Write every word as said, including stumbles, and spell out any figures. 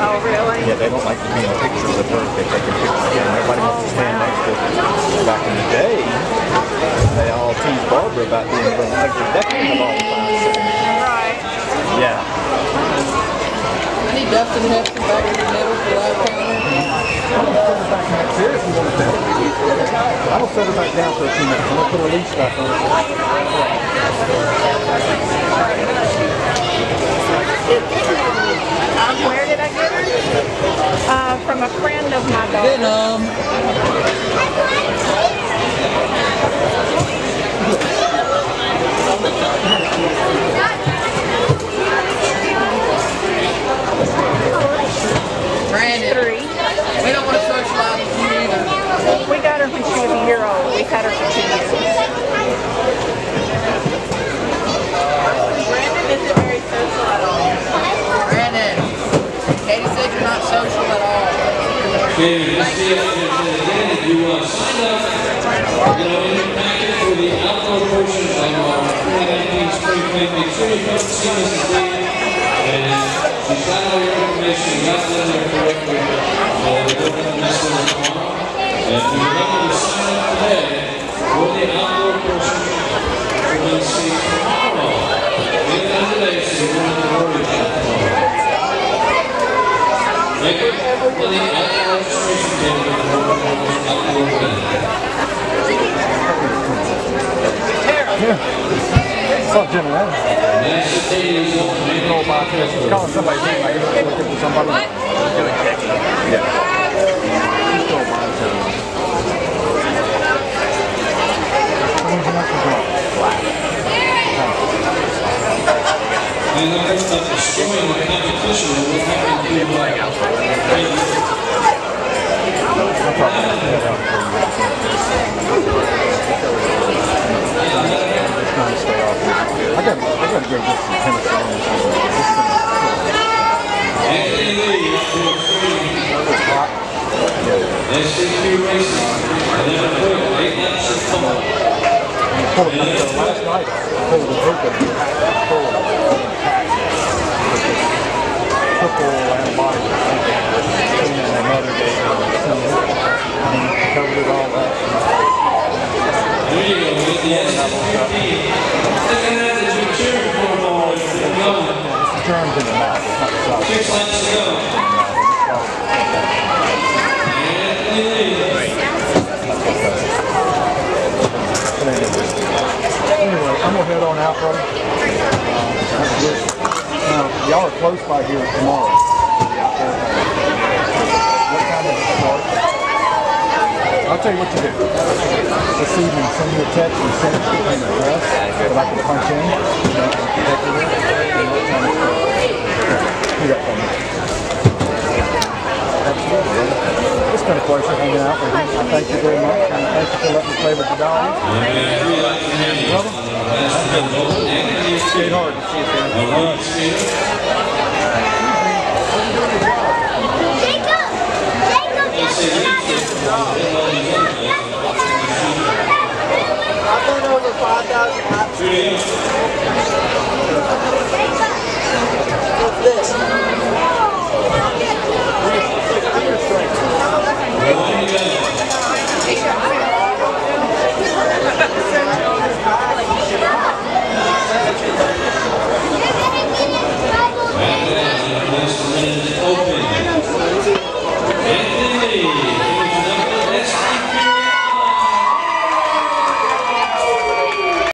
Oh, really? Yeah, they don't like to be in pictures of her. They take a picture again. Everybody wants to stand next to her. Back in the day, they all teased Barbara about being able to take the decking of all the time. Right. Yeah. I need Dustin Hudson back in the middle for that counter. I'm going to put her back in that chair if you want to bet. I will set her back down for a few minutes. I'm going to put her leash back on. Um, where did I get her? Uh, from a friend of my daughter. Vietnam. Brandon. Three. We don't want to socialize with you either. We got her when she was a year old. We've had her for two years. Brandon isn't very social at all. Brandon. Katie said you're not social at all. Okay, let's see again. If you uh, sign up, you know, in your packet for the outdoor portion of our twenty nineteen Spring Clean, make sure you come see Missus Lee. And she's got all your information, you got it in there correctly. Uh, we're going to mess with it tomorrow. And if you're looking to sign up today for the outdoor portion, we're going to see tomorrow. Get it done today so you don't have to worry about it tomorrow. Thank you. For the outdoor registration table, outdoor event. What's up, Jimmy? Next day is open. You know about this. It's calling somebody's name. Like you're looking for somebody. What? Doing checking. Yeah. Just go by the time. When's the next one? And I'm going to destroy the competition. We'll have to do like No problem. Just trying to stay off. I got, I got to go get some tennis on or something. Anthony Lee up to a three. It's hot. S C Q Racing. And then a quick eight laps of fun. Pulled it uh, last night. Pulled it open. Pulled it. Triple antibiotics or something. And my mother gave me and covered it all up. There you go. With the S C Q team. Looking at the two cheering for them all. It's the germs in the mouth. It's not the sauce. Six laps to go. Anthony Lee. Anyway, I'm gonna head on out, brother. Uh, now, y'all are close by here tomorrow. What time does it start? I'll tell you what to do. This evening, send me a text and send it to me an address that I can punch in. And I can connect with it. And what time it starts. You got something. It's been a pleasure hanging out with you. I thank you very much, and thank you for letting me play with the dollies. Brother, skate hard to see you, man.